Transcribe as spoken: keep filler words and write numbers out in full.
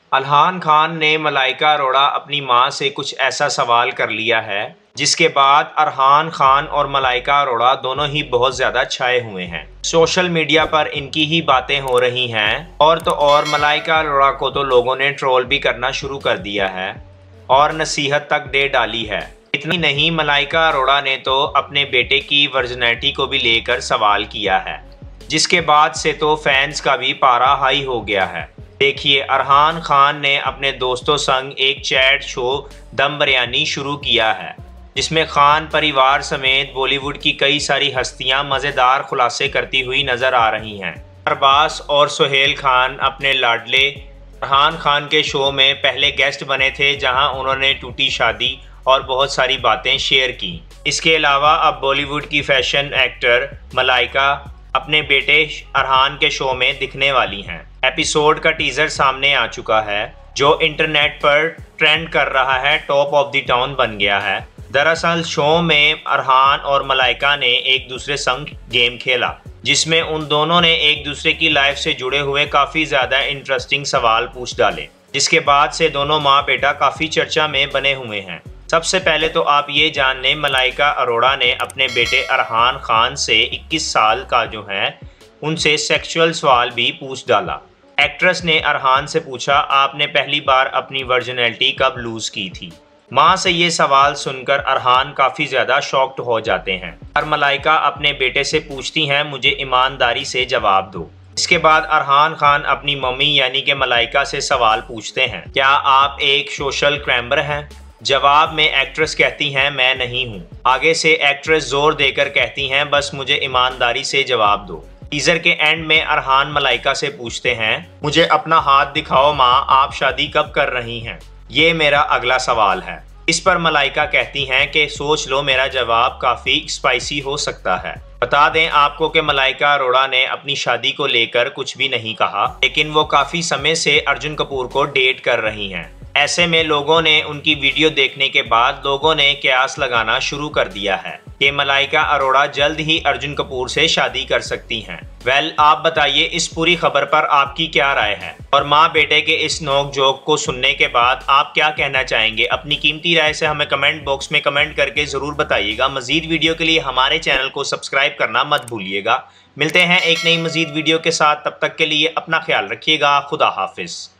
अरहान खान ने मलाइका अरोड़ा अपनी मां से कुछ ऐसा सवाल कर लिया है जिसके बाद अरहान खान और मलाइका अरोड़ा दोनों ही बहुत ज़्यादा छाए हुए हैं। सोशल मीडिया पर इनकी ही बातें हो रही हैं और तो और मलाइका अरोड़ा को तो लोगों ने ट्रोल भी करना शुरू कर दिया है और नसीहत तक दे डाली है। इतनी नहीं, मलाइका अरोड़ा ने तो अपने बेटे की वर्जिनिटी को भी लेकर सवाल किया है, जिसके बाद से तो फैंस का भी पारा हाई हो गया है। देखिए, अरहान खान ने अपने दोस्तों संग एक चैट शो दम बिरयानी शुरू किया है, जिसमें खान परिवार समेत बॉलीवुड की कई सारी हस्तियां मज़ेदार खुलासे करती हुई नजर आ रही हैं। अरबाज और सुहेल खान अपने लाडले अरहान खान के शो में पहले गेस्ट बने थे, जहां उन्होंने टूटी शादी और बहुत सारी बातें शेयर की। इसके अलावा अब बॉलीवुड की फैशन एक्टर मलाइका अपने बेटे अरहान के शो में दिखने वाली हैं। एपिसोड का टीजर सामने आ चुका है, जो इंटरनेट पर ट्रेंड कर रहा है, टॉप ऑफ द टाउन बन गया है। दरअसल शो में अरहान और मलाइका ने एक दूसरे संग गेम खेला, जिसमें उन दोनों ने एक दूसरे की लाइफ से जुड़े हुए काफ़ी ज़्यादा इंटरेस्टिंग सवाल पूछ डाले, जिसके बाद से दोनों माँ बेटा काफ़ी चर्चा में बने हुए हैं। सबसे पहले तो आप ये जान लें, मलाइका अरोड़ा ने अपने बेटे अरहान खान से इक्कीस साल का जो है उनसे सेक्सुअल सवाल भी पूछ डाला। एक्ट्रेस ने अरहान से पूछा, आपने पहली बार अपनी वर्जिनिटी कब लूज़ की थी? मां से ये सवाल सुनकर अरहान काफ़ी ज़्यादा शॉक्ड हो जाते हैं और मलाइका अपने बेटे से पूछती हैं, मुझे ईमानदारी से जवाब दो। इसके बाद अरहान खान अपनी मम्मी यानी कि मलाइका से सवाल पूछते हैं, क्या आप एक सोशल क्राइमर हैं? जवाब में एक्ट्रेस कहती हैं, मैं नहीं हूँ। आगे से एक्ट्रेस जोर देकर कहती हैं, बस मुझे ईमानदारी से जवाब दो। टीजर के एंड में अरहान मलाइका से पूछते हैं, मुझे अपना हाथ दिखाओ माँ, आप शादी कब कर रही हैं? ये मेरा अगला सवाल है। इस पर मलाइका कहती हैं कि सोच लो, मेरा जवाब काफ़ी स्पाइसी हो सकता है। बता दें आपको कि मलाइका अरोड़ा ने अपनी शादी को लेकर कुछ भी नहीं कहा, लेकिन वो काफ़ी समय से अर्जुन कपूर को डेट कर रही हैं। ऐसे में लोगों ने उनकी वीडियो देखने के बाद लोगों ने कयास लगाना शुरू कर दिया है कि मलाइका अरोड़ा जल्द ही अर्जुन कपूर से शादी कर सकती हैं। वेल, आप बताइए इस पूरी खबर पर आपकी क्या राय है? और माँ बेटे के इस नोक जोक को सुनने के बाद आप क्या कहना चाहेंगे? अपनी कीमती राय से हमें कमेंट बॉक्स में कमेंट करके ज़रूर बताइएगा। मज़ीद वीडियो के लिए हमारे चैनल को सब्सक्राइब करना मत भूलिएगा। मिलते हैं एक नई मज़ीद वीडियो के साथ, तब तक के लिए अपना ख्याल रखिएगा। खुदा हाफिज़।